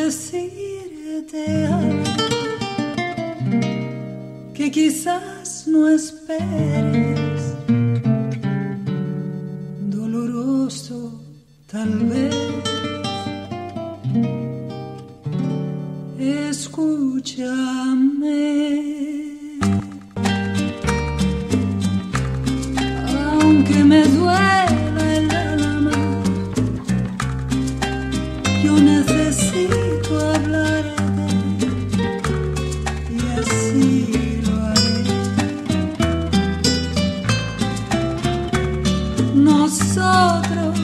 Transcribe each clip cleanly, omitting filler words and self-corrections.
decirte algo que quizás no esperes, doloroso tal vez. Escúchame, aunque me duela el alma, yo necesito hablarte y así lo haré. Nosotros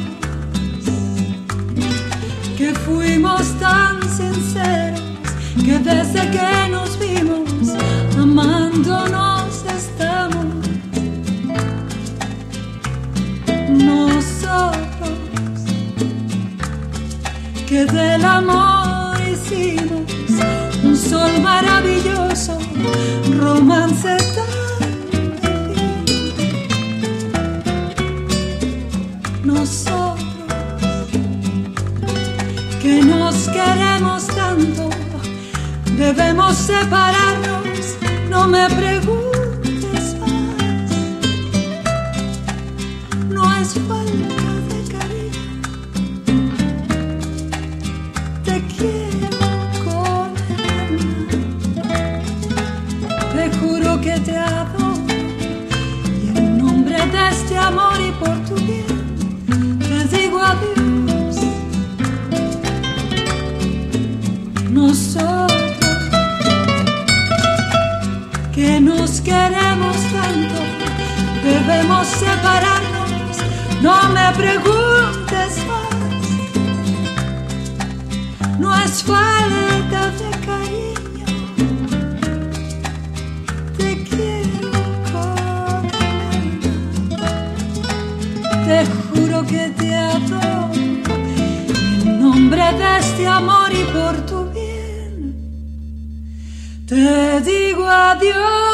que fuimos tan sinceros, que desde que nos vimos amándonos estamos. Nosotros que del amor hicimos un sol maravilloso, romance tan divino. Nosotros que nos queremos tanto, debemos separarnos, no me preguntes más. No es falta de cariño, te quiero con el alma, te juro que te adoro, y en nombre de este amor y por tu bien, te digo adiós. Nosotros que nos queremos tanto, debemos separarnos, no me preguntes más. No es falta de cariño, te quiero con el alma, te juro que te adoro, en nombre de este amor y por tu bien, te digo adiós.